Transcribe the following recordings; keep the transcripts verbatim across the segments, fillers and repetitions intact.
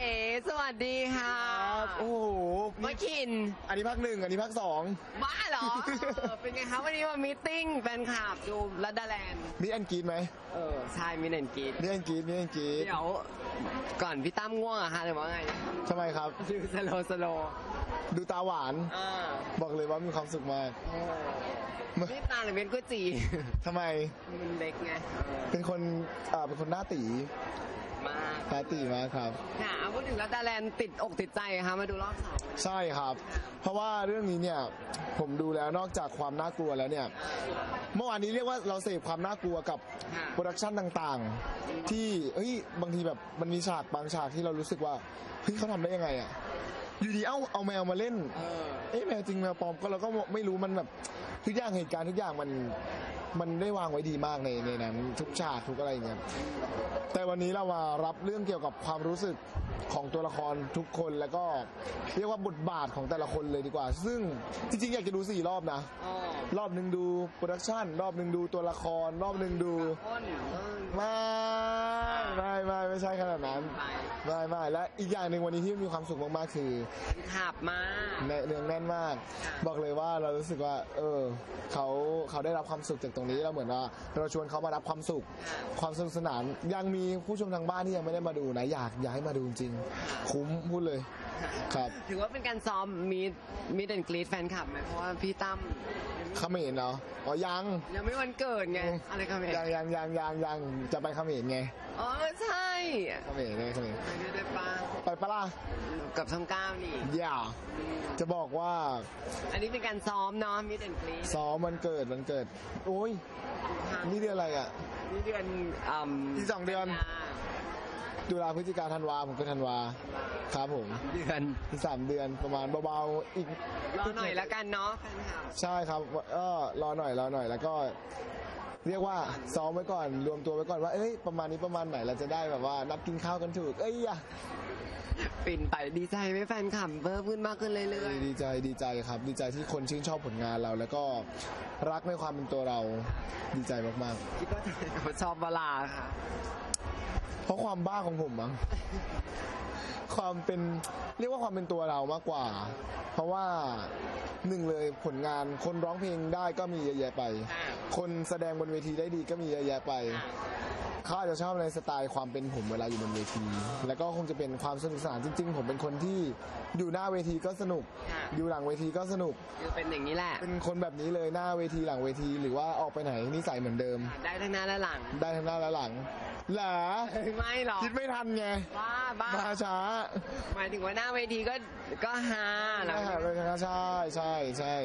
สวัสดีค่ะโอ้โหมาคินอันนี้ภาคหนึ่งอันนี้ภาคสองบ้าเหรอ เป็นไงคะวันนี้มามีติ้งแฟนคลับดูลัดดาแลนด์มีอันกรีดไหมเออใช่มีเนนกีดมีอันกรีดมีอันกรีดเดี๋ยวก่อนพี่ตั้มง่วงอะคะหรือว่าไงทำไมครับดูสโลสโลดูตาหวานบอกเลยว่ามีความสุขมากนี่ตาหรือเป็นก๋วยจีทำไมมันเล็กไงเป็นคนอ่าเป็นคนหน้าตีมากตาตีมากครับค่ะพูดถึงลัดดาแลนด์ติดอกติดใจค่ะมาดูรอบสองใช่ครับเพราะว่าเรื่องนี้เนี่ยผมดูแล้วนอกจากความน่ากลัวแล้วเนี่ยเมื่อวานนี้เรียกว่าเราเสพความน่ากลัวกับโปรดักชันต่างๆที่เฮ้ยบางทีแบบมันมีฉากบางฉากที่เรารู้สึกว่าเฮ้ยเขาทำได้ยังไงอ่ะอยู่ดีเอ้าเอาแมวมาเล่นเอ๊ะแมวจริงแมวปลอมก็เราก็ไม่รู้มันแบบทุกอย่างเหตุการณ์ทุกอย่างมันมันได้วางไว้ดีมากในในนั้นทุกฉากทุกอะไรอย่างเงี้ยแต่วันนี้เรามารับเรื่องเกี่ยวกับความรู้สึกของตัวละครทุกคนแล้วก็เรียกว่าบทบาทของแต่ละคนเลยดีกว่าซึ่งจริงๆอยากจะดูสี่รอบนะรอบหนึ่งดูโปรดักชันรอบหนึ่งดูตัวละครรอบหนึ่งดูไม่ไม่ไม่ไม่ใช่ขนาดนั้นไม่ไม่และอีกอย่างหนึ่งวันนี้ที่มีความสุขมากๆคือขับมาเนืองแน่นมากบอกเลยว่าเรารู้สึกว่าเออเขาเขาได้รับความสุขจากตรงนี้เราเหมือนว่าเราชวนเขามารับความสุขความสนุกสนานยังมีผู้ชมทางบ้านที่ยังไม่ได้มาดูนะอยากอยากให้มาดูจริงคุ้มพูดเลยครับถือว่าเป็นการซ้อมมีมีเด่นกรีดแฟนคลับไหมเพราะว่าพี่ตั้มเขมรเนาะอ๋อยังยังไม่วันเกิดไงอะไรเขมรยังยังยังยังยังจะไปเขมรไงอ๋อใช่เขมรเลยเขมรไปด้วยได้ปะไปปะล่ะกับช่องเก้านี่อย่าจะบอกว่าอันนี้เป็นการซ้อมเนาะมีเด่นกรีดซ้อมวันเกิดวันเกิดโอ้ยนี่เดือนอะไรอ่ะนี่เดือนอ่าที่สองเดือนตุลาพฤศจิกาธันวาผมก็ธันวาครับผมเดือนที่สามเดือนประมาณเบาๆอีกรอหน่อยแล้วกันเนาะใช่ครับก็รอหน่อยรอหน่อยแล้วก็เรียกว่าซ้อมไว้ก่อนรวมตัวไว้ก่อนว่าเอ้ยประมาณนี้ประมาณไหนเราจะได้แบบว่านัดกินข้าวกันถูกเอ้ยอะปิ่นไปดีใจไหมแฟนคลับเพิ่มขึ้นมากขึ้นเรื่อยๆดีใจดีใจครับดีใจที่คนชื่นชอบผลงานเราแล้วก็รักในความเป็นตัวเราดีใจมากๆคิดว่าเขาชอบเวลาค่ะเพราะความบ้าของผมมั้งความเป็นเรียกว่าความเป็นตัวเรามากกว่าเพราะว่าหนึ่งเลยผลงานคนร้องเพลงได้ก็มีเยอะแยะไปคนแสดงบนเวทีได้ดีก็มีเยอะแยะไปเขาอาจจะชอบในสไตล์ความเป็นผมเวลาอยู่บนเวทีแล้วก็คงจะเป็นความสนุกสนานจริงๆผมเป็นคนที่อยู่หน้าเวทีก็สนุกอยู่หลังเวทีก็สนุกคือเป็นอย่างนี้แหละเป็นคนแบบนี้เลยหน้าเวทีหลังเวทีหรือว่าออกไปไหนนิสัยเหมือนเดิมได้ทั้งหน้าและหลังได้ทั้งหน้าและหลังเหรอไม่หรอกคิดไม่ทันไงบ้าบ้ามาช้าหมายถึงว่าหน้าเวทีก็ก็ฮาหลังเวทีใช่ใช่ใช่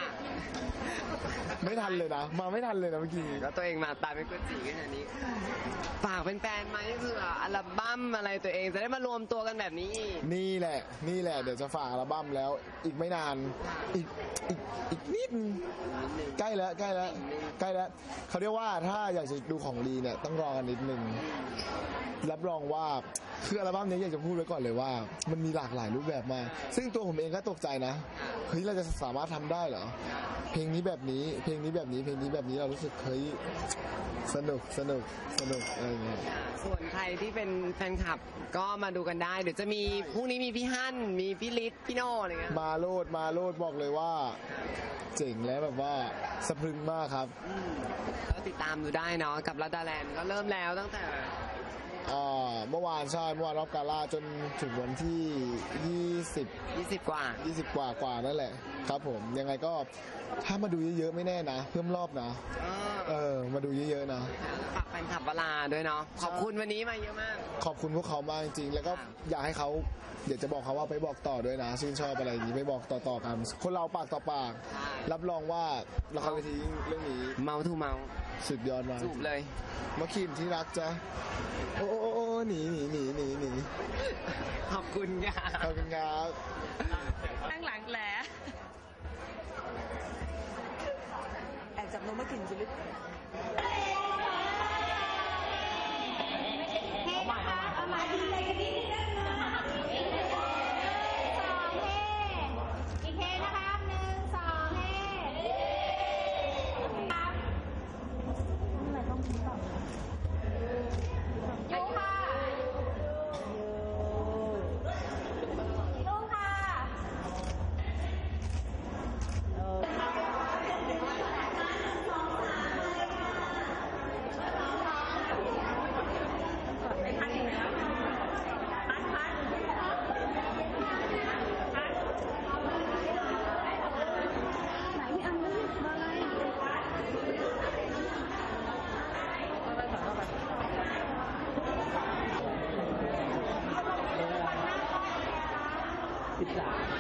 ไม่ทันเลยนะมาไม่ทันเลยนะเมื่อกี้แล้วตัวเองมาตามไม่กวนจีกันอย่างนี้ฝากเป็นแฟนไหมเผื่ออัลบั้มอะไรตัวเองจะได้มารวมตัวกันแบบนี้นี่แหละนี่แหละเดี๋ยวจะฝากอัลบั้มแล้วอีกไม่นานอีกอีกอีกนิดใกล้แล้วใกล้แล้วใกล้แล้วเขาเรียกว่าถ้าอยากจะดูของดีเนี่ยต้องรอกันนิดนึงรับรองว่าคืออัลบั้มนี้อยากจะพูดไว้ก่อนเลยว่ามันมีหลากหลายรูปแบบมากซึ่งตัวผมเองก็ตกใจนะเฮ้ยเราจะสามารถทำได้เหรอเพลงนี้แบบนี้เพลงนี้แบบนี้เพลงนี้แบบนี้เรารู้สึกเฮ้ยสนุกสนุกสนุกอะไรเงี้ยส่วนใครที่เป็นแฟนคลับก็มาดูกันได้เดี๋ยวจะมีพรุ่งนี้มีพี่ฮั่นมีพี่ฤทธิ์พี่โน่อะไรเงี้ยมาโลดมาโลดบอกเลยว่าเจ๋งแล้วแบบว่าสะพรึงมากครับก็ติดตามดูได้เนาะกับลัดดาแลนด์ก็เริ่มแล้วตั้งแต่เมื่อวานใช่เมื่อวานรอบกาล่าจนถึงวันที่ยี่สิบยี่สิบกว่ายี่สิบกว่ากว่านั่นแหละครับผมยังไงก็ถ้ามาดูเยอะๆไม่แน่นะเพิ่มรอบนะเออมาดูเยอะๆนะฝากแฟนคลับเวลาด้วยเนาะขอบคุณวันนี้มาเยอะมากขอบคุณพวกเขามากจริงๆแล้วก็อยากให้เขาเดี๋ยวจะบอกเขาว่าไปบอกต่อด้วยนะชื่นชอบอะไรอย่างนี้ไปบอกต่อๆกันคนเราปากต่อปากรับรองว่าละครเวทีเรื่องนี้เมาทูเมาสุดยอดมากจูบเลยมาคิมที่รักจ้ะโอ้โอ้โอ้หนีหนีหนีหนีหนีขอบคุณค่ะขอบคุณครับข้างหลังแหละแอบจับนมมากินจิลึกเอาใหม่เอาใหม่ดีเลยกันดีนะสองเฮอีกเฮนะครับหนึ่งสองเฮครับอะไรต้องคิดต่อยูค่ะสิบสาม